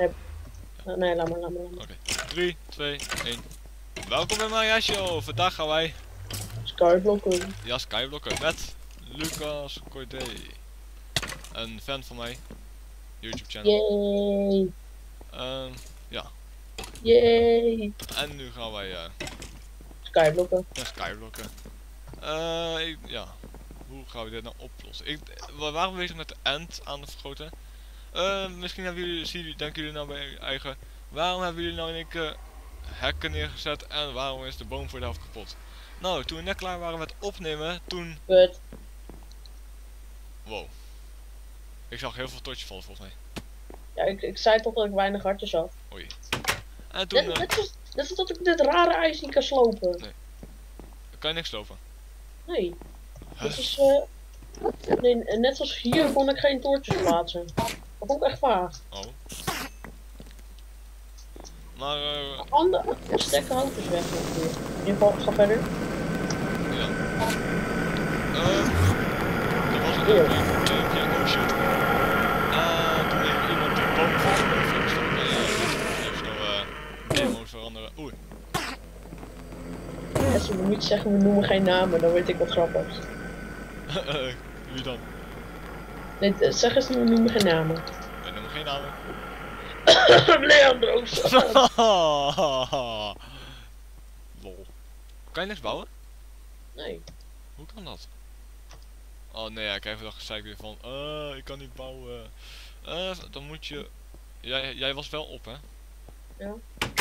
Nee, laat maar. Oké, 3, 2, 1. Welkom bij mijn show. Vandaag gaan wij... Skyblokken. Ja, skyblokken met Lucas Corday. Een fan van mij. YouTube channel. Yay. Ja. Yay. En nu gaan wij Skyblokken. ja, skyblokken. Ja. Hoe gaan we dit nou oplossen? We waren bezig met de end aan het vergroten. Misschien hebben denken jullie nou bij je eigen... Waarom hebben jullie nou in één keer hekken neergezet en waarom is de boom voor de helft kapot? Nou, toen we net klaar waren met opnemen, toen... Kut. Wow. Ik zag heel veel tortjes vallen volgens mij. Ja, ik zei toch dat ik weinig hartjes had. Oei. En toen... Net als dat ik dit rare ijs niet kan slopen. Nee. Kan je niks lopen? Nee. Huh? Dit is nee, net als hier kon ik geen toortjes plaatsen. Dat vond ik echt vaag. Oh. Maar Ander stek hout is weg natuurlijk. In ieder geval, ga verder. ja. Er was een keer, oh shit. Toen heeft iemand de boom van de boom gestoken en even snel game mode veranderen. Oei. Als we niet zeggen, we noemen geen namen, dan weet ik wat grappigs. Wie dan? Nee, zeg eens, we noemen geen namen. We noemen geen namen. Leandro. Lol. Kan je niks bouwen? Nee. Hoe kan dat? Oh nee, ja, ik krijg dan gezeik weer van, ik kan niet bouwen. Dan moet je... Jij was wel op, hè? Ja.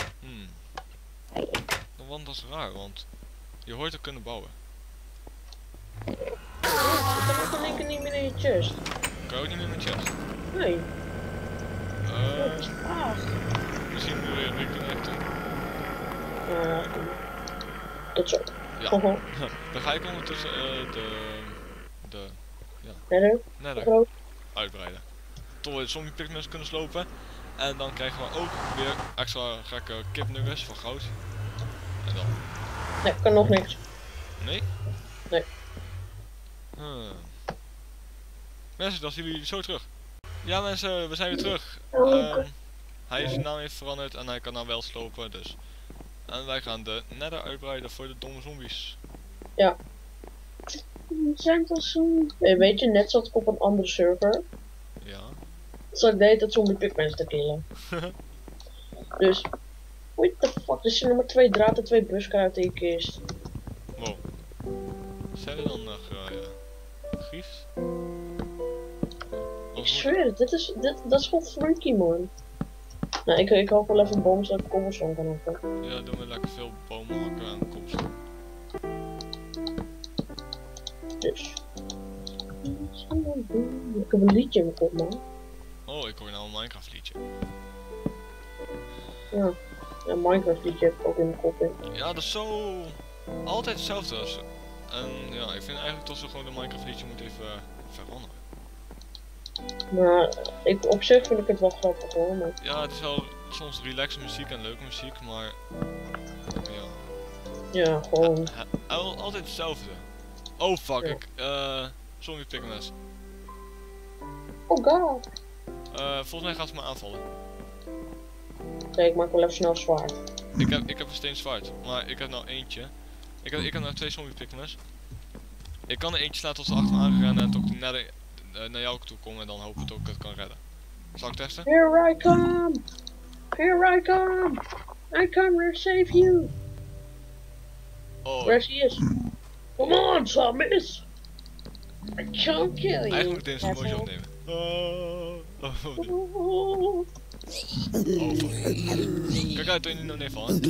Want dat is raar, want je hoort te kunnen bouwen. Ik heb ook in één keer niet meer in je chest. Kan je ook niet meer met chest? Nee. Dat is vaag. Misschien moet je reconnecten. Tot zo. Ja. Haha. Dan ga ik ondertussen Verder. Groot. uitbreiden. Tot we zombie pigments kunnen slopen. En dan krijgen we ook weer extra gekke kipnuggets van goud. En dan... Nee, kan nog niks. Nee? Nee. Mensen, dan zien we jullie zo terug. Ja mensen, we zijn weer terug. Hij is zijn naam heeft veranderd en hij kan nou wel slopen, dus. En wij gaan de nether uitbreiden voor de domme zombies. Ja. Zijn dat zo? Weet je, net zat ik op een andere server. Ja. Zat ik de hele tijd zombie pigments te killen. Dus, what the fuck, er zijn nog maar 2 draad en 2 buskruiden in je kist. Wow. Zijn er dan nog griefs? Ik zweer het, dat is gewoon freaky man. Nou, ik hoop wel even een boom zodat ik cobblestone kan hakken. Ja, doen we lekker veel bomen hakken en cobblestone. Dus. Ik heb een liedje in mijn kop man. Oh, ik hoor nou een Minecraft liedje. Ja, een Minecraft liedje heb ik ook in mijn kop in. Ja, dat is zo... Altijd hetzelfde. En ja, ik vind eigenlijk dat ze gewoon de Minecraft liedje moeten even veranderen. Maar op zich vind ik het wel grappig hoor. Maar... Ja, het is wel soms relaxe muziek en leuke muziek, maar... Ja. Ja, gewoon... Altijd hetzelfde. Oh fuck, ja. Zombie pigments. Oh god. Volgens mij gaan ze me aanvallen. Oké, ik maak wel even snel zwaard. Ik heb een steen zwaard, maar ik heb nou eentje. Ik heb nou 2 zombie pigments. Ik kan er eentje slaan tot ze achter me aanrennen en tot ik naar jou toe kom en dan hoop ik dat ik het kan redden. Zal ik testen? Here I come! Here I come! I come to save you! Oh. Where she is? Come on, zombies! I can't kill you! Eigenlijk moet ik deze emoji opnemen. Kijk uit dat je niet naar beneden valt.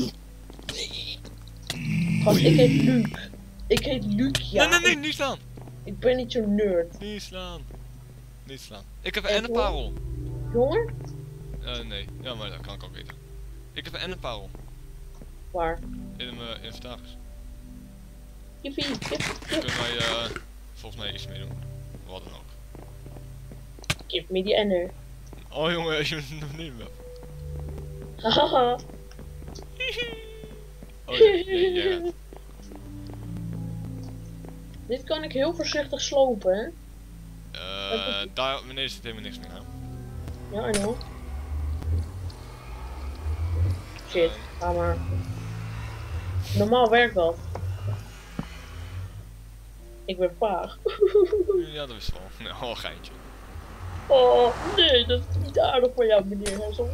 Gast, ik heet Luc. Ik heet Luc, ja. Nee, niet slaan! Ik ben niet zo'n nerd. Niet slaan. Niet slaan. Ik heb een enderparel. Jongen? Nee. Ja, maar dat kan ik ook weten. Ik heb een enderparel. Waar? In mijn inventaris. Jiffie, Daar kunnen wij volgens mij iets mee doen. Wat dan ook. Give me the ender. Oh jongen, als je het nog niet hebt. Hahaha. Oh ja. Dit kan ik heel voorzichtig slopen, hè? Daar beneden zit helemaal niks meer aan. Ja, I know. shit, ga maar. Normaal werkt dat. Ik ben vaag. Ja, dat is wel. Nee, oh, geintje. Oh, nee, dat is niet aardig voor jou, meneer Hessel.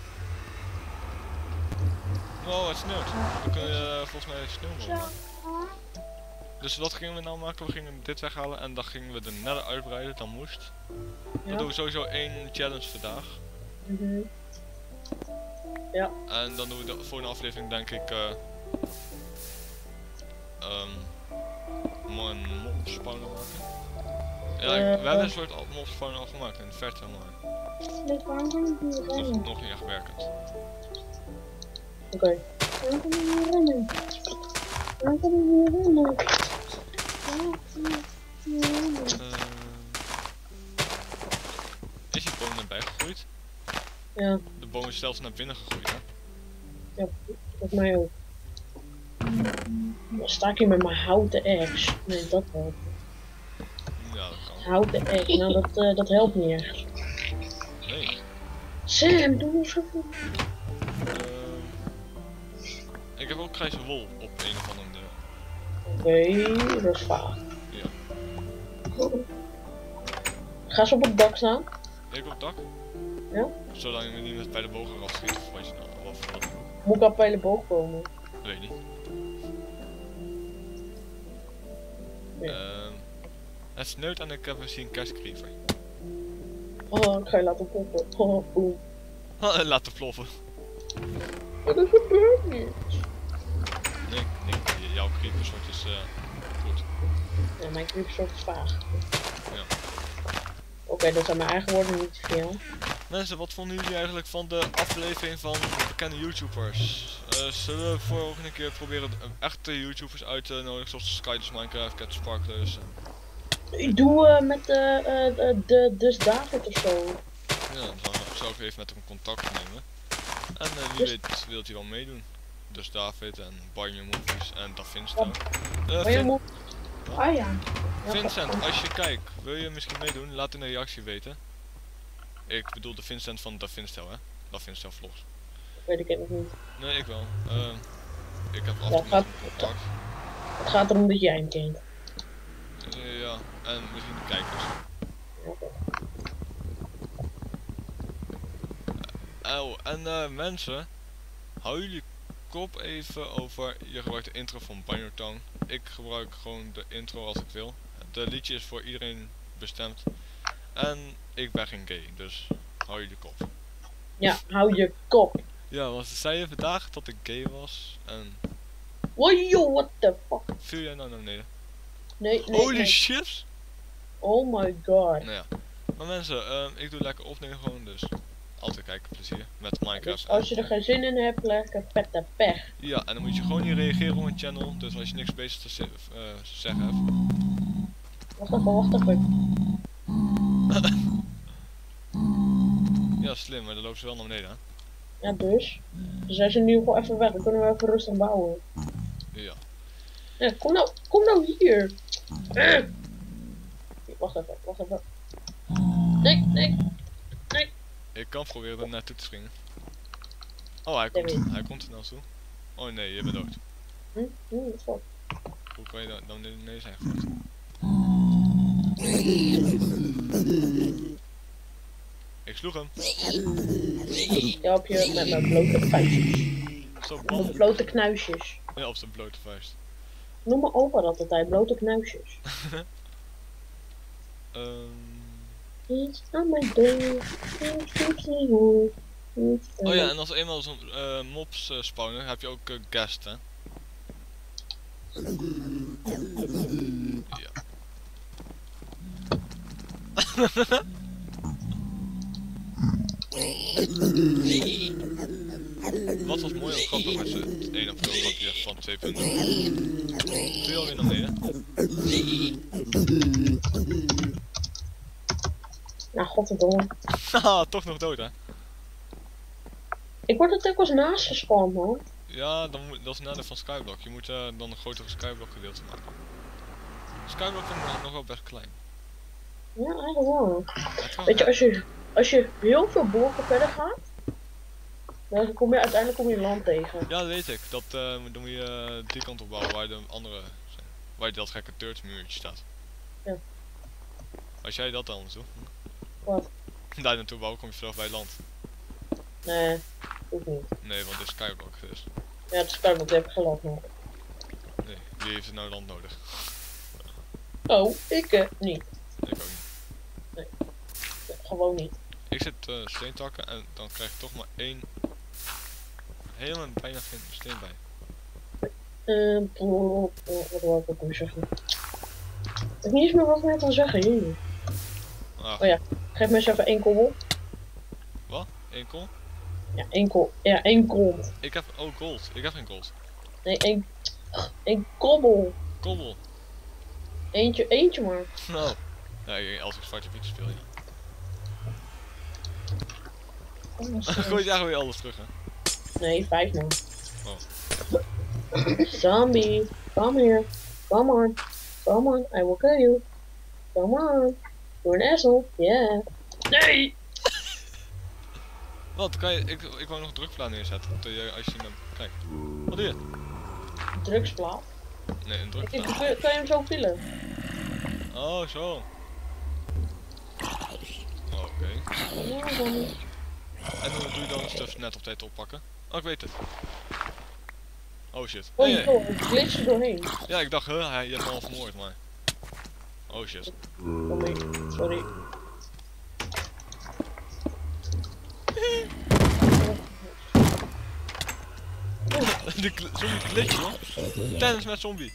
Oh, het sneeuwt. Dan kun je volgens mij sneeuwbal maken. Dus wat gingen we nou maken? We gingen dit weghalen en dan gingen we de nether uitbreiden, dan moest. Dan doen we sowieso 1 challenge vandaag. Ja. En dan doen we de volgende aflevering denk ik een mob spawner maken. Ja, we hebben een soort mob spawner al gemaakt in de verte, maar nog niet echt werkend. Oké. Is die boom erbij gegroeid? Ja. De boom is zelfs naar binnen gegroeid, hè? Ja, volgens mij ook. Dan sta ik hier met mijn houten eggs. Nee, dat helpt. Ja, dat kan. Houten eggs, nou dat helpt niet echt. Nee. Sam, doe eens even. Ik heb ook grijze wol op een of andere. Oké, dat is vaag. Ja. Ga ze op het dak staan. Ik op het dak? Ja? Zolang je me niet met bij de bogen afschiet of wat je nou, of wat. Moet ik al bij de boog komen? Weet niet. Nee. Het sneeuwt en ik heb misschien een kerstkriever. Oh, ik ga je laten poppen. Oh, boem. Laten ploffen. Maar dat gebeurt niet. Nee, jouw creepersoort is goed. Ja, mijn creepersoort is vaag. Ja. Oké, dat zijn mijn eigen woorden niet te veel. Mensen, wat vonden jullie eigenlijk van de aflevering van bekende YouTubers? Zullen we volgende keer proberen echte YouTubers uit te nodigen, zoals Skydus Minecraft, Cat Sparklers? Ik doe met dus David of zo. Ja, dan zou ik even met hem contact nemen. En wie weet wilt hij wel meedoen. Dus David en Banjo Movies en Da Vincent. Ah ja. Vincent, als je kijkt, wil je misschien meedoen? Laat in de reactie weten. Ik bedoel de Vincent van Da Vincent, hè? Da Vincent vlogs. Weet ik nog niet. Nee, ik wel. Ik heb af en toe met hem contact. Het gaat erom dat jij hem kent. Ja, en misschien de kijkers. Oh, en mensen, hou jullie kop even over, je gebruikt de intro van Banjo Town. Ik gebruik gewoon de intro als ik wil. De liedje is voor iedereen bestemd. En ik ben geen gay, dus hou jullie kop. Ja, hou je kop. Ja, want ze zeiden vandaag dat ik gay was en... Wow, what the fuck? Viel jij nou naar beneden? Nee. Holy shit! Oh my god. Nou ja, maar mensen, ik doe lekker opnemen gewoon, dus altijd kijken, plezier met Minecraft. Dus als je er geen zin in hebt, lekker vette pech. Ja, en dan moet je gewoon niet reageren op een channel, dus als je niks bezig te zeggen hebt. Wacht even. Ja, slim, maar dan loopt ze wel naar beneden, hè? Ja, dus. Dus zijn ze nu gewoon even weg, dan kunnen we even rustig bouwen. Ja. Ja, kom nou hier. Wacht even. Nee. Ik kan proberen er naartoe te springen. Oh, hij komt er naartoe. Oh nee, je bent dood. Fuck. Hoe kan je dan nee zijn gevoerd? Ik sloeg hem. Ik help je met mijn blote vuistjes. Zo Mijn blote knuisjes. Ja, op zijn blote vuist. Noem mijn opa dat altijd, blote knuisjes. Iets aan mijn deur. Oh ja, en als eenmaal zo'n mobs spawnen, heb je ook guest, hè? Ja. Wat was mooi en grappig als je het 1 april grapje van 2.0. Doe je alweer naar beneden? Nou, godverdomme. Haha, toch nog dood, hè? Ik word er ook als naast gespamd, man. Ja, dat is het nadeel van Skyblock. Je moet dan een grotere Skyblock gedeelte maken. Skyblock vind ik nog wel best klein. Ja, eigenlijk wel. Ja, Weet je, als je heel veel blokken verder gaat, Uiteindelijk kom je land tegen. Ja, dat weet ik. Dan moet je die kant op bouwen waar de andere zijn. Waar dat gekke turtmuurtje staat. Ja. Als jij dat dan doet. Wat? Daar naartoe bouwen kom je vanaf bij het land. Nee, hoeft niet. Nee, want het is skyblock dus. Ja, het is koud, want ik heb geen land nodig. Nee, wie heeft er nou land nodig? Oh, ik niet. Ik ook niet. Nee, gewoon niet. Ik zit steentakken en dan krijg ik toch maar één. Helemaal bijna geen steen bij. Wat wil ik ook weer zeggen? Ik weet niet eens meer wat ik net al zeggen, jee. Ah, Oh ja, geef me eens even 1 kobbel. wat? 1 kool? Ja, 1 kool. Ja, 1 grond. Ik heb, oh gold. Ik heb geen gold. Nee, 1 kobbel. Kobbel. Eentje maar. Nou. Ja, als ik Zwarte Piet speel, ja. Gooi je eigenlijk weer alles terug, hè? Nee, 5 man. Oh. Zombie, come here. Come on. Come on, I will kill you. Come on. You're an asshole. Yeah. Nee! Wat? Kan je, ik wou nog een drukplaat neerzetten. Als je hem kijkt. Wat doe je? Drugsplaat. Nee, een Kan drukplaat. je hem zo vullen? Oh, zo. Oké. Ja, zombie. En hoe doe je dan stuff net op tijd oppakken? Oh, ik weet het. Oh shit. Oh, Nee, joh, ik glitch er doorheen. ja, ik dacht, je hebt me al vermoord, maar. Oh shit. Sorry. Zombie glitch, hoor. Tennis met zombie.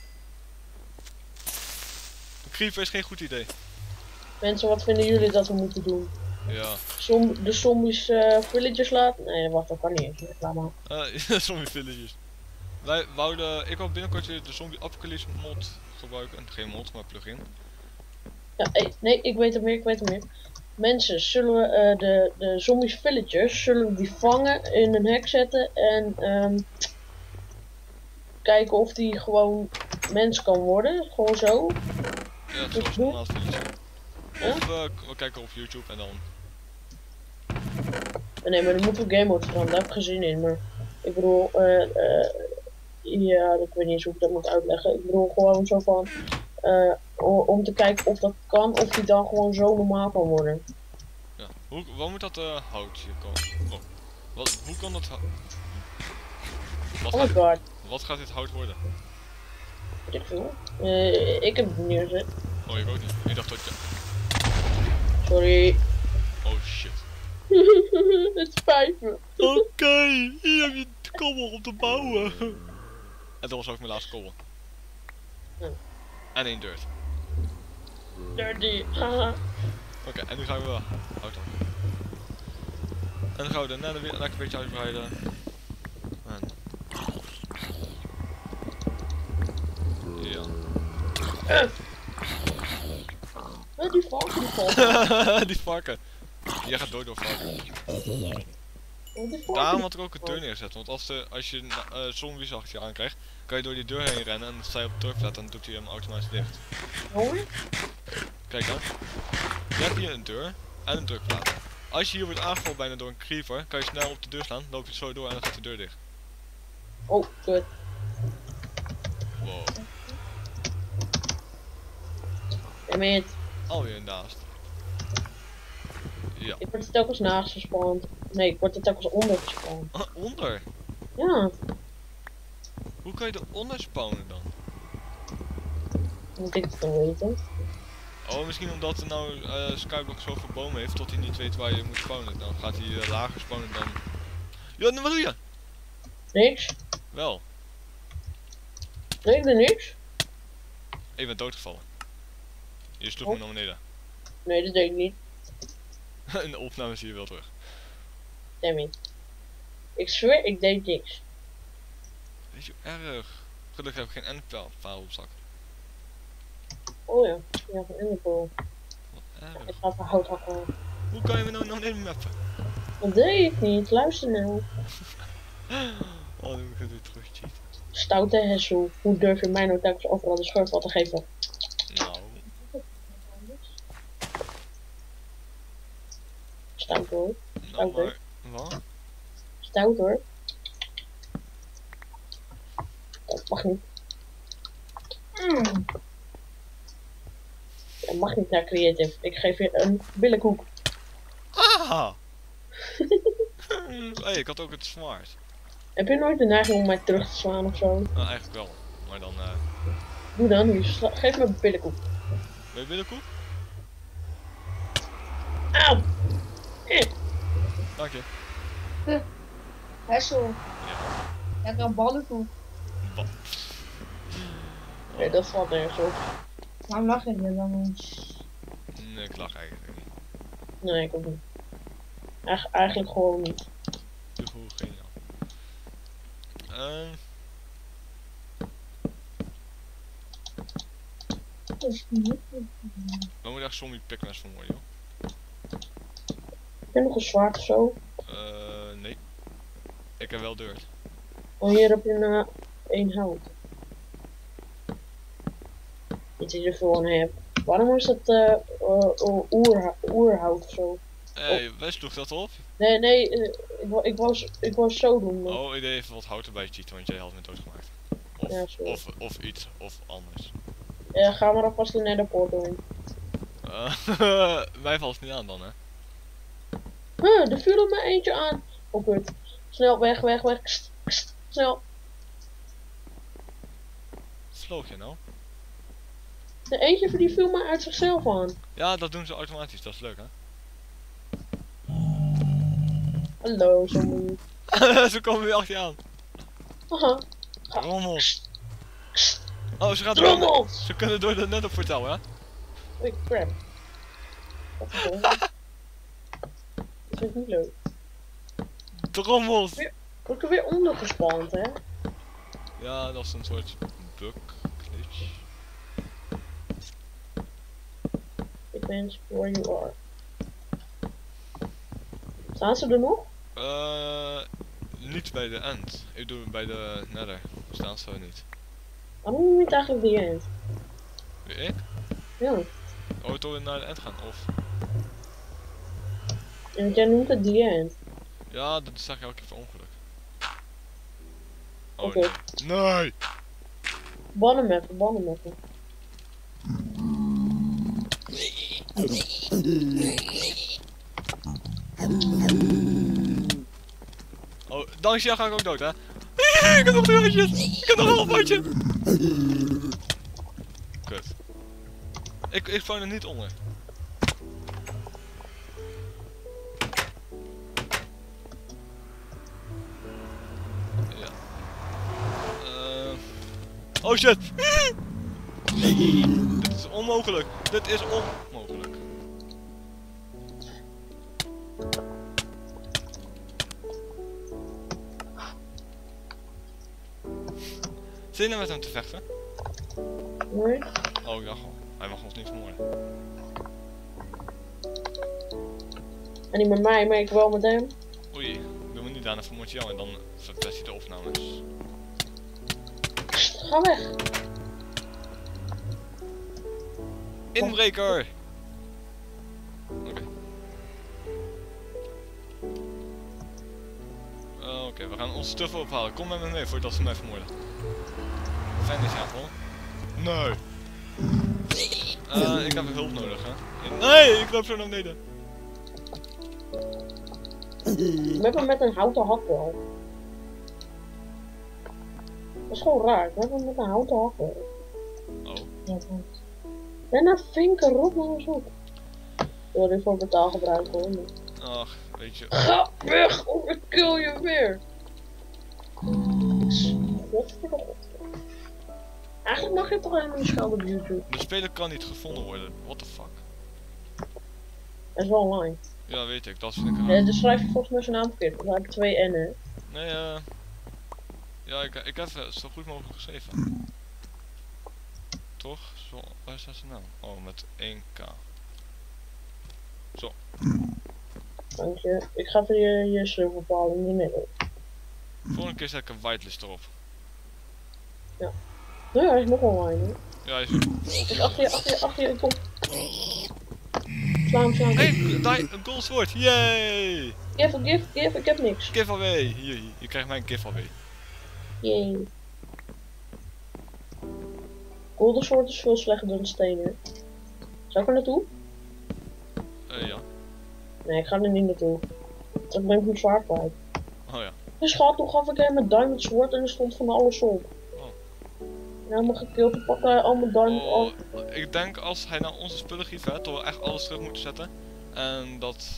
Creeper is geen goed idee. Mensen, wat vinden jullie dat we moeten doen? Ja. De zombies villagers laten? Nee, wacht, dat kan niet. Laat maar. Zombie villages. Ik wou binnenkort weer de zombie apocalypse mod gebruiken. Geen mod, maar plugin. Ja, nee, ik weet het meer. Mensen, zullen we de zombies villagers, zullen we die vangen, in een hek zetten en kijken of die gewoon mens kan worden? Gewoon zo? Ja, zoals normaal village. Ja? Of we kijken op YouTube en dan. Nee, maar dan moeten we game mode veranderen, daar heb ik geen zin in. Maar ik bedoel, ja, ik weet niet eens hoe ik dat moet uitleggen. Ik bedoel gewoon zo van, om te kijken of dat kan, of die dan gewoon zo normaal kan worden. Ja. Waar moet dat houtje komen? Oh. Hoe kan dat hout? Oh my god, Wat gaat dit hout worden? weet ik veel. Ik heb het niet neergezet. Oh, ik ook niet. Ik dacht dat je. Sorry. Oh shit. Het spijt me. Oké, hier heb je de kobbel om te bouwen. En dat was ook mijn laatste kobbel. Ja. En 1 dirt. Dirty. Haha. Oké, en nu gaan we hout hakken. En dan gaan we daarna weer lekker een beetje uitbreiden. En... ja. Die varken. Die varken. Jij gaat door varken. Die varken. Daarom had ik ook een deur neergezet, want als je zombies achter je aankrijgt, kan je door die deur heen rennen en dan sta je op de drukplaat en dan doet hij hem automatisch dicht. Hoor? Kijk dan. Je hebt hier een deur en een drukplaat. Als je hier wordt aangevallen bijna door een creeper, kan je snel op de deur slaan, loop je zo door en dan gaat de deur dicht. Oh, kut. Wow. Damn it. Alweer naast. Ja. Ik word er telkens naast gespawnd. Nee, ik word er telkens onder gespawnd. Onder? Ja, Hoe kan je eronder spawnen dan? moet ik het dan weten. Oh, misschien omdat er nou Skyblock zoveel bomen heeft tot hij niet weet waar je moet spawnen. Dan gaat hij lager spawnen dan... Ja, wat doe je? Niks? Wel. Nee, ik doe niks. Ik ben doodgevallen. Je sloeg me naar beneden. Nee, dat deed ik niet. In de opname zie je wel terug. Damn it. Ik zweer, ik deed niks. Weet je, erg. Gelukkig heb ik geen endpaal op zak. Oh ja, ja, van Enderpearl. Wat Ik erg. ga even hout hakken. Hoe kan je me nou nog niet mappen? Dat deed ik niet, luister nou. Oh, nu moet ik het weer terug cheaten. Stoute Hessel, hoe durf je mij nou telkens overal de schurf te geven? Nou, Stout hoor. nou maar. Wat? oud hoor. Dat mag niet. Dat mag niet naar creative. Ik geef je een billenkoek. Ah! Hey, ik had ook het zwaard. Heb je nooit de neiging om mij terug te slaan of zo? Nou, eigenlijk wel. Maar dan, Doe dan, hier, geef me een billenkoek. wil je billenkoek? Auw! Dank je. Hessel. Lekker ballen toe. Ba- Nee, dat valt nergens op. Waarom lach je er dan eens? Nee, ik lach eigenlijk niet. Nee, ik ook niet. Eigenlijk gewoon niet. Doe gewoon geniaal. We moeten echt zombie pickmans vermoorden, joh. Heb je nog een zwaard of zo? Nee. Ik heb wel dirt. Oh, hier heb je één hout. Iets die je er veel aan hebt. Waarom is dat oerhout of zo? Hey, wij sloeg dat op. Nee, ik wou zo doen. Maar... Oh, ik deed even wat hout erbij cheaten, want jij had me doodgemaakt. Of, Ja, sorry. of iets, of anders. Ja, ga maar alvast de netherportal in. Mij valt het niet aan dan, hè. Er viel er maar eentje aan. Oh, kut. Snel, weg. Kst, snel. Vloog je nou? De eentje die viel maar uit zichzelf aan. Ja, dat doen ze automatisch, dat is leuk, hè. Hallo, zombie. Ze komen weer achter je aan. Haha. Rommels. Oh, ze gaan Drommels! ze kunnen door de netherportaal, hè. Wait, crap. Wat een dom. Dat is niet leuk. Drommels! Word ik er weer onder gespand, hè? Ja, dat is een soort bug glitch. Depends where you are. Staan ze er nog? Niet bij de end. Ik doe bij de nether. Staan ze niet. Waarom niet eigenlijk die end? Weer ik? Ja. Oh, toch weer naar de end gaan, of? En want jij noemt het die end. Ja, dat zag ik elke keer voor ongeluk. Oh, Oké. nee! Ban hem even. Oh, dankzij jou ga ik ook dood, hè? Ik heb nog 3 handjes! Ik heb nog een half handje! Kut. Ik vang er niet onder. Ja. Oh shit! Dit is onmogelijk! Dit is onmogelijk. Zit je nou met hem te vechten? Nee. Oh, ik dacht al. Hij mag ons niet vermoorden. En niet met mij, maar ik wel met hem. Oei, doe me niet aan, dan vermoord je jou en dan verpest je de opnames. Ga weg. Inbreker! Oké. Oké, we gaan onze stuffen ophalen. Kom met me mee voordat ze mij vermoorden. Vanish aanval. Nee. Ik heb hulp nodig, hè. Nee, ik loop zo naar beneden. Ik heb hem met een houten hak wel. Dat is gewoon raar. Ik heb hem met een houten hak wel. Oh. Ja, ben naar vinken, rot maar eens op. Sorry voor betaalgebruik hoor. Ach, weet je. Ga weg of ik kill je weer. Godverdomme. Eigenlijk mag je toch helemaal niet schelden op YouTube. De speler kan niet gevonden worden. What the fuck? Dat is wel online. Ja, weet ik. Dat vind ik raar. Dus schrijf je volgens mij zijn naam verkeerd. Want hij heeft 2 N'en. Nee, ja, ik heb het zo goed mogelijk geschreven. Toch? Zo, waar staat zijn naam? Oh, met 1K. Zo. Dank je. Ik ga even je server bepalen in de middel. Volgende keer zet ik een whitelist erop. Nee, hij is nog online hoor. Ja, hij is... Ik achter je, ik kom. Slaan, slaan. Hey, een gold sword, yay! Give, ik heb niks. Giveaway, hier, je krijgt mijn giveaway. Yay. Golden Sword is veel slechter dan stenen. Zou ik er naartoe? Ja. Nee, ik ga er niet naartoe. Dan ben ik mijn zwaard kwijt. Oh ja. Dus schat, toen gaf ik hem een diamond sword en er stond van alles op. Oh. En helemaal gekild, toen pakte hij allemaal diamond af. Ik denk als hij nou onze spullen giet, dat we echt alles terug moeten zetten. En dat...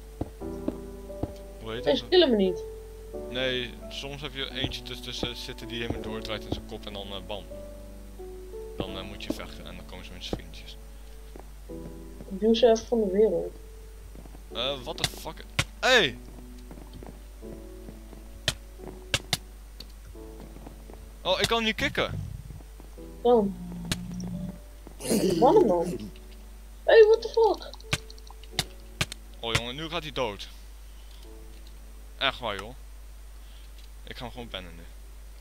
Hoe heet Nee, het? ze killen me niet. Nee, soms heb je eentje tussen zitten die helemaal doordraait in zijn kop en dan bam. Dan moet je vechten en dan komen ze met z'n vriendjes. Ik duw ze even van de wereld. What the fuck? Hey! Oh, ik kan hem niet kicken. Dan. Wat hem dan? Hey, what the fuck? Oh jongen, nu gaat hij dood. Echt waar joh. Ik ga hem gewoon pennen nu.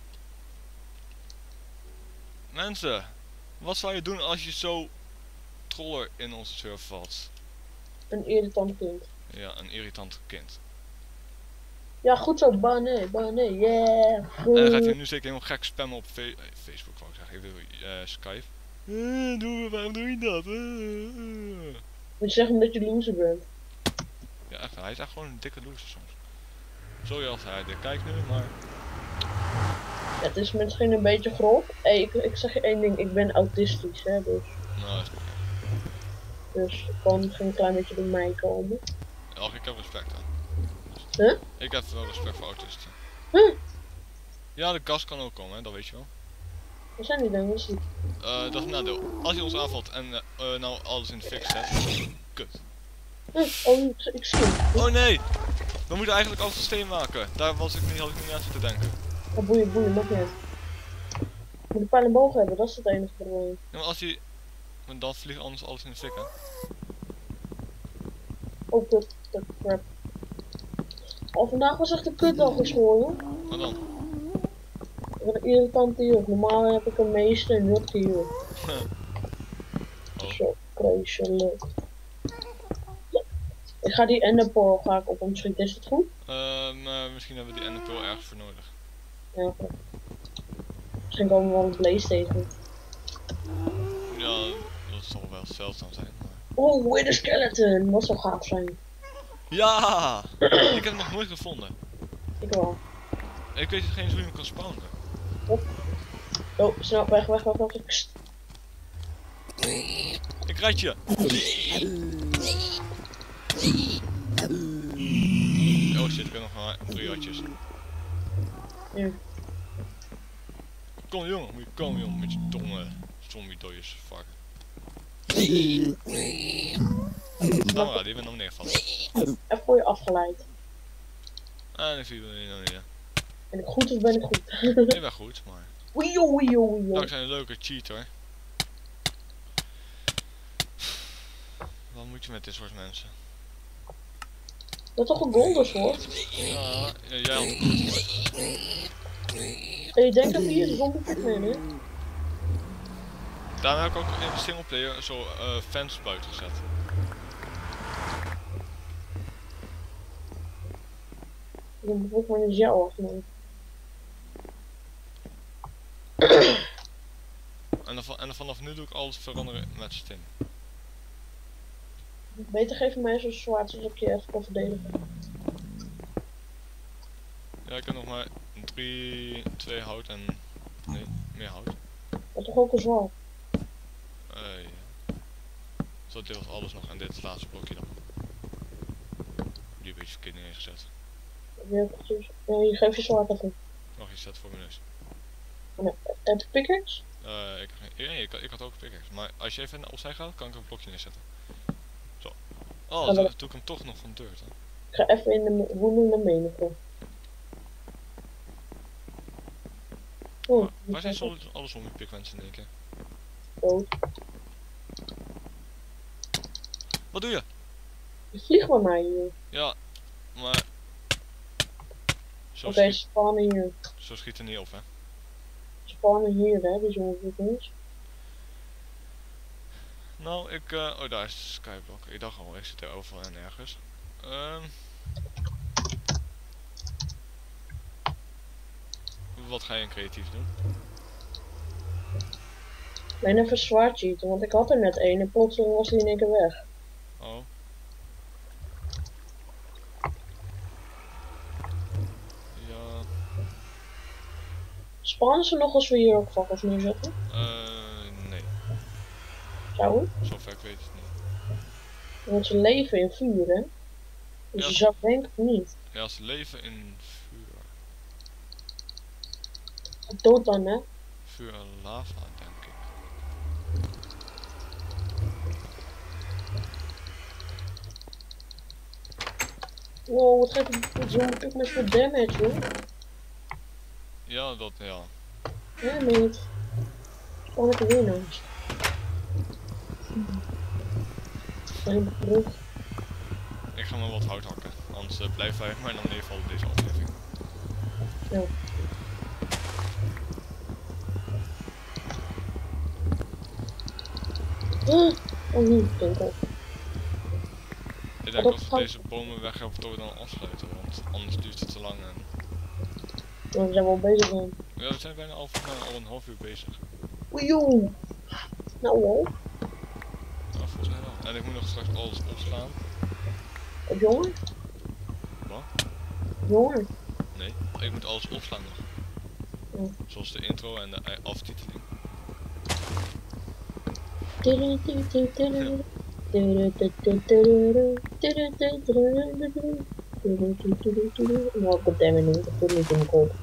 Mensen, wat zou je doen als je zo troller in onze server valt? Een irritant kind. Ja, een irritant kind. Ja, goed zo, banné, yeah. En dan gaat hij nu zeker helemaal gek spammen op Facebook, wou ik zeggen. Ik bedoel, Skype. Waarom doe je dat? Moet je zeggen dat je loser bent. Ja, echt, hij is echt gewoon een dikke loser soms. Sorry als hij dit kijkt nu, maar... Ja, het is misschien een beetje grof. Hey, ik zeg je één ding, ik ben autistisch, hè, dus. Nou, is oké. Dus het kan misschien een klein beetje door mij komen. Och, ik heb respect aan. Huh? Ik heb wel respect voor autisten. Huh? Ja, de gas kan ook komen, hè, dat weet je wel. Wat zijn die dan? Wat is die? Dat is een nadeel. Als hij ons aanvalt en nou alles in de fik zet, kut. Oh, ik zie hem. Oh nee! We moeten eigenlijk alles steen maken. Daar had ik niet aan zitten denken. Ja, boeien, mag niet. Je moet een pijl en boog hebben, dat is het enige probleem. Ja, maar als hij... Want dan vliegt anders alles in de fik, hè. Oh, kut, crap. Oh, vandaag was echt een kutdag op school, joh. Maar dan? Ik ben een irritante jeugd. Normaal heb ik een meester en nu hier. Oh. Zo vreselijk. Ik ga die enderpearl op hem schieten, is het goed? Misschien hebben we die enderpearl ergens voor nodig. Ja, oké. Misschien komen we wel een blaze tegen. Ja, dat zal wel zeldzaam zijn. Maar... Oh, Wither Skeleton! Dat zou gaaf zijn. Ja! Ik heb hem nog nooit gevonden. Ik wel. Ik weet geen eens hoe je hem kan spawnen. Oh, snel, weg. Kst. Ik red je! Oh shit, ik heb nog maar 3 ratjes. Ja. Kom jongen, moet je komen jongen, met je domme zombie dooiers varken. Nou maar, die bent nog neergevallen. Even voor je afgeleid. En ik zie je nog niet, hè. Ben ik goed of ben ik goed? Ik ben goed, maar... Wio. Dankzij een leuke cheater. Wat moet je met dit soort mensen? Dat is toch een golden sword? Ja, jij had het goed. En je denkt dat hier een zombie Pikmin is? Daarom heb ik ook in de singleplayer zo fans buiten gezet. Ik heb bijvoorbeeld maar een jou afgenomen. En vanaf nu doe ik alles veranderen met stim. Beter geef je mij zo'n zwaard zodat ik je even kan verdedigen. Ja, ik heb nog maar 2 hout en... Nee, meer hout. Dat toch ook een zwaard? Ja. Zo, dit was alles nog en dit is het laatste blokje dan. Die een beetje verkeerd neergezet. Ja, je geeft je zwaard even. Nog iets zet voor mijn neus. Heb je pickaxe? Ik had ook een pickaxe, maar als je even opzij gaat, kan ik een blokje neerzetten. Zo. Oh, Ja, toen doe ik hem toch nog van dirt, hè. Ik ga even in de woedende menigte. Oh, Waar zijn alle zombie pikmensen in één keer? dood. Wat doe je? Je vliegt bij mij hier. Ja, maar... Oké, spannen hier. Zo schiet er niet op, hè. Spannen hier, hè, die zombie pikmins. Nou, oh, daar is de skyblock. Ik dacht al, ik zit er overal en ergens. Wat ga je in creatief doen? Ik ben even zwart cheaten, want ik had er net één en plotseling was die in één keer weg. Oh. Ja. Spannen ze nog als we hier ook fakkels neerzetten? Nee. Zou het? Zover ik weet het niet. Want ze leven in vuur, hè? Dus Ja. je zou denken niet. Ja, ze leven in vuur. Dood dan, hè? Vuur en lava, denk ik. Wow, wat geeft zo'n pigment voor damage, hoor? Ja, dat, ja. Ja, niet. Span ik er weer langs. Geen brug. Ik ga maar wat hout hakken. Anders blijven wij maar dan in ieder geval deze aflevering. Ja. Oh, niet, pinkel. Ik denk dat dat we kan- deze bomen weg hebben tot we dan afsluiten, want anders duurt het te lang en... Ja, we zijn wel bezig dan. Ja, we zijn bijna al een half uur bezig. Oei, joh. Nou, wow. Ja, volgens mij wel. En ik moet nog straks alles opslaan. Op jongen? Wat? Jongen. Nee, ik moet alles opslaan nog. Ja. Zoals de intro en de aftiteling. Nou, goddammit niet. Dat doet niet in mijn kop.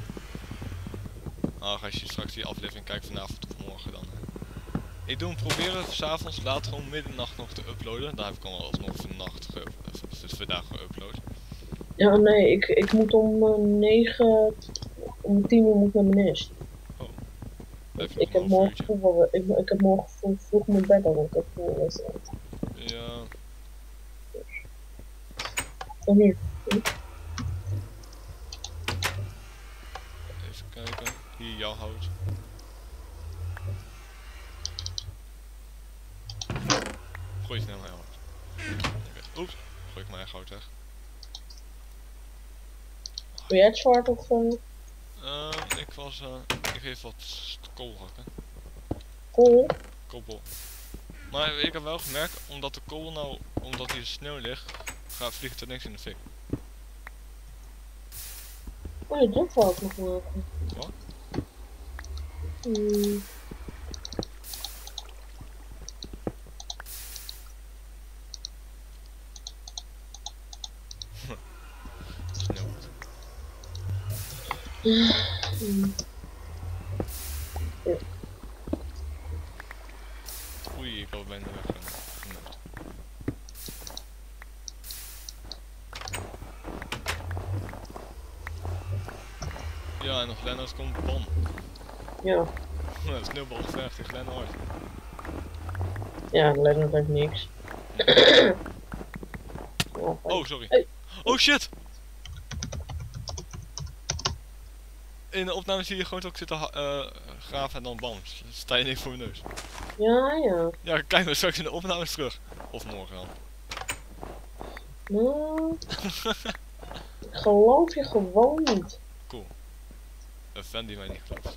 Als je straks die aflevering kijkt vanavond of morgen dan. Ik doe hem proberen s'avonds later om middernacht nog te uploaden. Daar heb ik al alsnog vandaag geüpload. Ja, nee, ik moet om 9, om 10 uur moet ik naar mijn nest. Oh. Heb je Ik nog heb een half morgen vroeg, ik heb morgen vroeg mijn bed al, want ik heb voetbalwedstrijd. uurtje? Ja. Of niet? Even kijken. Hier jouw hout. Gooi snel mijn hout. Oké. Oeps. Gooi ik mijn eigen hout weg. Wil jij het zwart of... Ik geef wat kool hakken. Kool? Koolbol. Maar ik heb wel gemerkt, omdat de kool nou, omdat hier sneeuw ligt, vliegt er niks in de fik. Oh, je dat wou ik nog maken. Wat? Sneeuw. Oei, ik had bijna weg. Ja, en als Lennart komt, bam. Ja, Sneeuwbal gevecht tegen Lennart. ja, Lennart heeft niks. Ja, Oh, sorry. Hey. Oh shit! In de opname zie je gewoon dat ik zit te graven en dan bam, sta je niks voor mijn neus. ja, ja. Ja, kijk maar straks in de opnames terug. Of morgen dan. Nou, ik geloof je gewoon niet. Cool. Een fan die mij niet gelooft.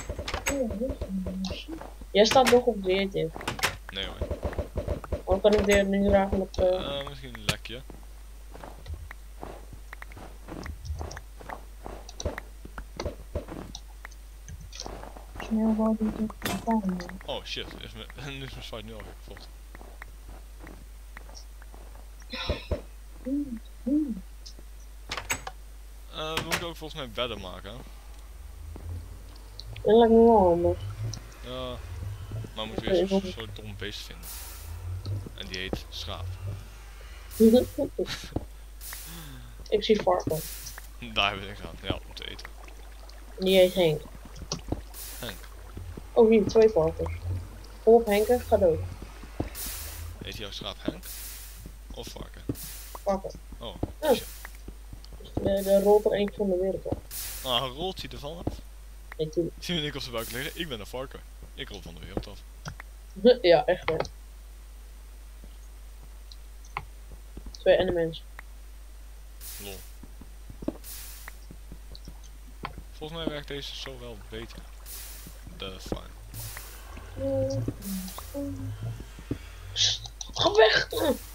Jij staat nog op creative. Nee hoor. Dan kan ik dit nu graag met... Misschien een lekje. Sneeuwbal doet ook de tuin. Oh shit, nu is mijn site nu alweer kapot. We moeten ook volgens mij bedden maken. Dat lijkt me wel handig. Ja, maar we moeten weer zo'n soort dom beest vinden. En die heet schaap. Ik zie varken. Daar hebben we niks aan, ja, om te eten. Die heet Henk. Henk. Oh, hier, 2 varkens. Kom op, Henk, ga dood. Heet jouw schaap Henk? Of varken? Varken. Oh, Ja. shit. Daar rolt er eentje van de wereld op. Nou, rolt hij ervan af? Nee, tuurlijk. Zie je Nick op zijn buik liggen? Ik ben een varken. Ik rol van de wereld af. Ja, echt hè. 2 Endermans. Lol. Volgens mij werkt deze zo wel beter. De fine. Ga weg!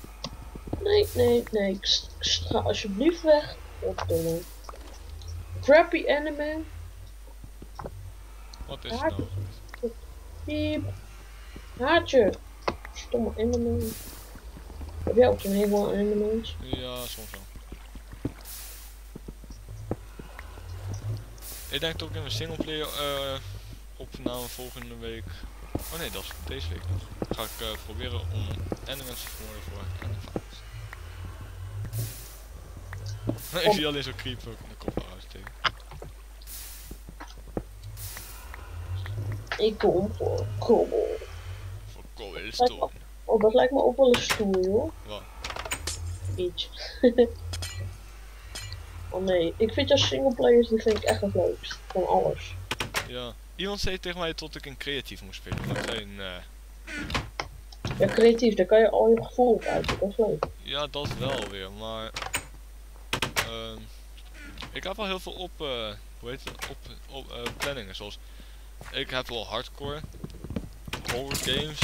Nee. Ga alsjeblieft weg. Goddomme. Crappy Enderman. Wat is het nou? Piep. Haatje. Stomme Enderman. Heb jij ook zo'n heleboel aan Endermans? Ja, soms wel. Ik denk dat ik in mijn singleplayer opname volgende week. Oh nee, dat is deze week nog. Ga ik proberen om Endermans te vermoorden voor Endermans. Ik zie alleen zo'n creeper in de kop uitsteken. Ik kom voor kobbel. Voor cobblestone. Oh, dat lijkt me ook wel een stoel, joh. Wat? Iets. Oh nee, ik vind jouw singleplayers, die vind ik echt het leukst. Van alles. Ja. Iemand zei tegen mij tot ik in creatief moest spelen. Maar ik zei nee. Ja, creatief, daar kan je al je gevoel op uiten, dat is leuk. Ja, dat wel weer, maar ik heb wel heel veel op, hoe heet het, op planningen, zoals ik heb wel hardcore, horror games,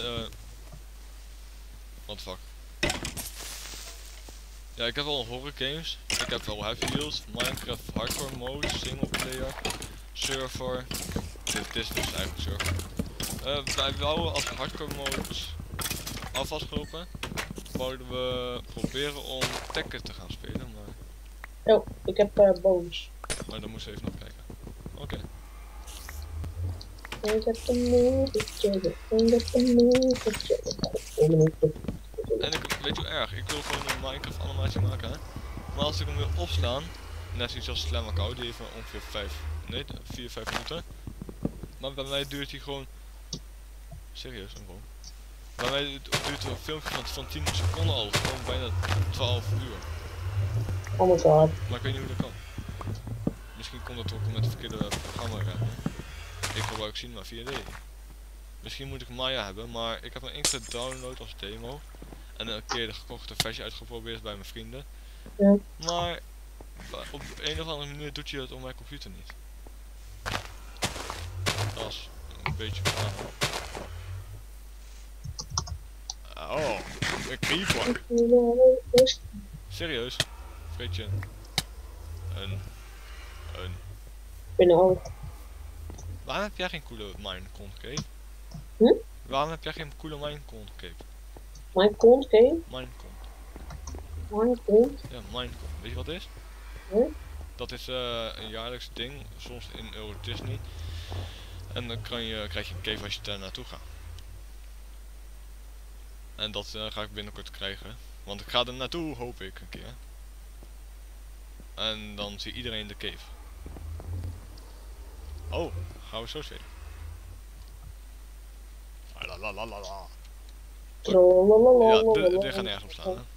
what the fuck. Ja, ik heb wel horror games, ik heb wel heavy deals, Minecraft hardcore mode, single player, server, dit is dus eigenlijk server. Wij wouden als hardcore mode af was gelopen, wouden we proberen om Tekken te gaan spelen, maar... Oh, ik heb bones. Maar dan moesten we even naar kijken. Oké. Ik heb een moedertje, ik heb een moedertje. En ik weet hoe erg, ik wil gewoon een Minecraft animatie maken, hè. Maar als ik hem wil opslaan, net zoiets als Slam Account, die heeft maar ongeveer 4-5 minuten. Maar bij mij duurt hij gewoon... Serieus, een gewoon. Bij mij duurt een filmpje van 10 seconden al, gewoon bijna 12 uur. Oh my god. Maar ik weet niet hoe dat kan. Misschien komt dat ook met het verkeerde programma rennen. Ik gebruik Cinema 4D. Misschien moet ik Maya hebben, maar ik heb hem één keer gedownload als demo. En een keer de gekochte versie uitgeprobeerd bij mijn vrienden. Ja. Maar op een of andere manier doet hij dat op mijn computer niet. Dat is een beetje verhaal. Oh, een creeper. Serieus? Vreet je een... Binnen ook. Waarom heb jij geen coole Minecon cape? Hm? Waarom heb jij geen coole Minecon cape? Mijn kont, game? Minecon. Mijn kont? Ja, Minecon. Weet je wat het is? Hm? Dat is een jaarlijks ding, soms in Euro Disney. En dan krijg je een cape als je daar naartoe gaat. En dat ga ik binnenkort krijgen. Want ik ga er naartoe, hoop ik, een keer. En dan ziet iedereen de cave. Oh, gaan we zo spelen. Lalalala. Ja, dit gaat nergens op staan, hè.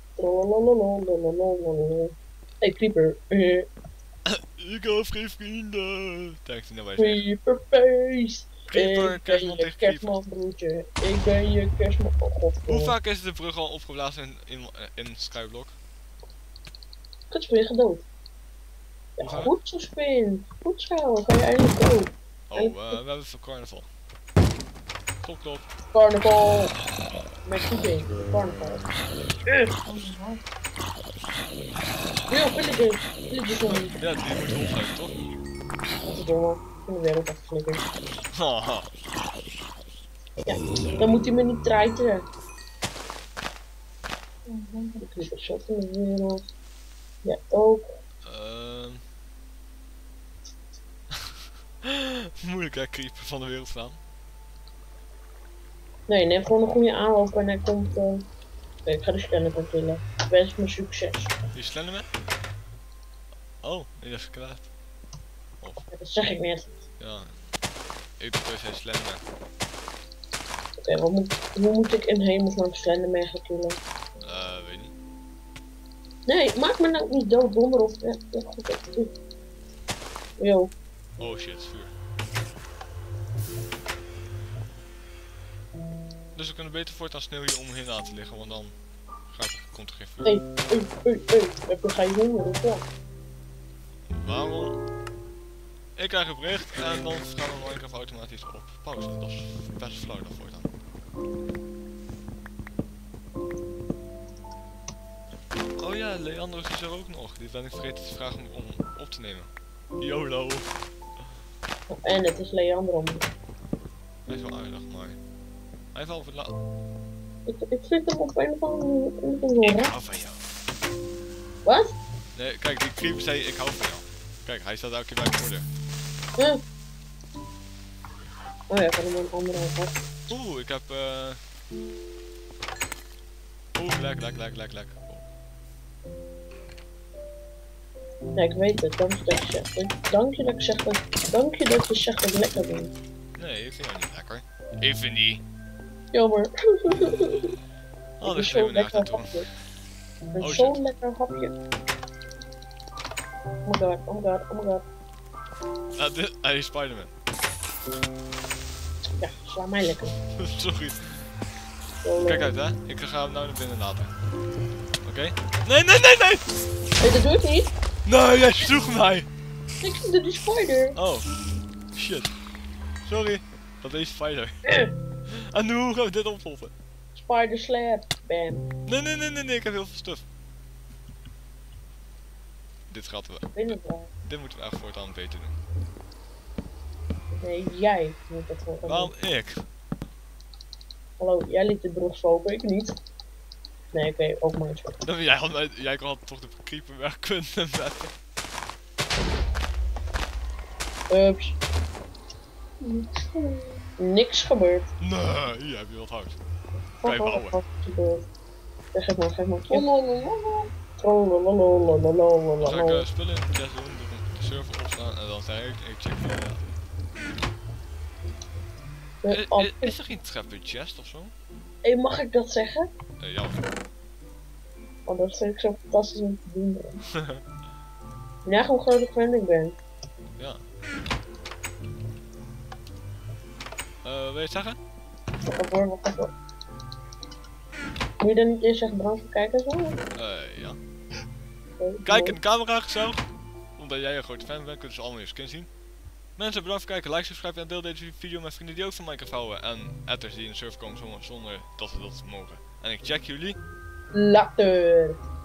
Hey, creeper. Ik heb geen vrienden. Denkt hij nou bij Creeper face. Creeper, Ik ben kerstman je tegen creeper. kerstman broertje. Ik ben je kerstman. Oh god. Hoe vaak is de brug al opgeblazen in Skyblock? Kut, ben je gedood? Ja, Hoe vaak? goed zo, Spin. Goed zo, dan ga je eindelijk dood. Oh, we hebben voor carnaval. Klop, klop. Carnaval. Met voeding. Carnaval. Heel villagers. Villagers om. Ja, die moeten opsluiten, toch? Wat is domme. In de wereld afgeflikkerd. Haha. Ja, dan moet hij me niet treiteren. Ik heb een shot in de wereld. Ja, ook. Moeilijk hè, creeper van de wereld staan. Nee, neem gewoon een goede aanloop en hij komt. Oké, ik ga de Slenderman killen. Ik wens me succes. Die Slenderman? Oh, nee, dat is kwaad. Of, Ja, dat zeg ik net. ja. Ik doe dus geen Slenderman. Oké, hoe moet ik in hemelsnaam Slenderman gaan killen? Weet niet. Nee, maak me nou niet dood, donder of. Ja, goed, goed. Yo. Oh shit, vuur. Dus we kunnen beter voortaan sneeuw hier omheen laten liggen, want dan komt er geen vuur. Ga je honger of wat? Waarom? Ik krijg een bericht en dan gaan we Minecraft automatisch op pauze. Dat is best flauw daarvoor dan. Oh ja, Leandro is er ook nog. Die ben ik vergeten te vragen om op te nemen. YOLO. En het is Leandro. Hij is wel aardig, maar... Hij heeft al verlaten. Ik vind hem op een of andere manier. Ik hou van jou. Wat? Nee, kijk, die creep zei ik hou van jou. Kijk, hij staat elke keer bij mijn moeder. Huh? Oh ja, ik had hem een andere gehad. Oeh, ik heb Oeh, lek. Ja, ik weet het. Dank je dat je zegt. Dank je dat je zegt dat ik lekker ben. Nee, ik vind jou niet lekker. Even niet. Jammer. Oh, Ik dus ben zijn we naar zo'n toe. hapje. Ik ben Oh, zo'n shit. lekker hapje. Oh my god. Hij is Spider-Man. Ja, sla mij lekker. Sorry. Zo, Kijk uit, hè. Ik ga hem nou naar binnen laten. Oké? Nee! Nee, dat doe ik niet. Nee, jij sloeg mij! Ik zie die spider. Oh. Shit. Sorry. Dat is Spider. En hoe gaan we dit oplossen? Spider slap. Bam. Nee, ik heb heel veel stuff. Dit gaat wel. Binnendraai. Dit moeten we echt voortaan beter doen. Nee, jij moet dat gewoon doen. Waarom ik? Hallo, jij liet de brug open, ik niet. Nee, oké, ook maar zo. Dan, jij had toch de creeper weg kunnen zetten. Ups. Niks gebeurd. Nee, hier heb je wat hout. Wat je bouwen. wat gebeurd? Ja, geef maar. Dan ga ik spullen in de chest doen, de server opslaan en dan zeg ik check voor is er geen trap in chest of zo? Hey, mag ik dat zeggen? Ja. Want dat vind ik zo fantastisch om te doen. Ja, hoe groot fan ik ben. Ja. Wil je het zeggen? Wacht even. Moet je dan niet eerst zeggen bedankt voor het kijken zo? Ja. Okay, Kijk in de camera gezellig. Omdat jij een grote fan bent, kunnen ze allemaal je skin zien. Mensen, bedankt voor het kijken. Like, subscribe en deel deze video met vrienden die ook van Minecraft houden. En atters die in de server komen zonder dat ze dat mogen. En ik check jullie. later.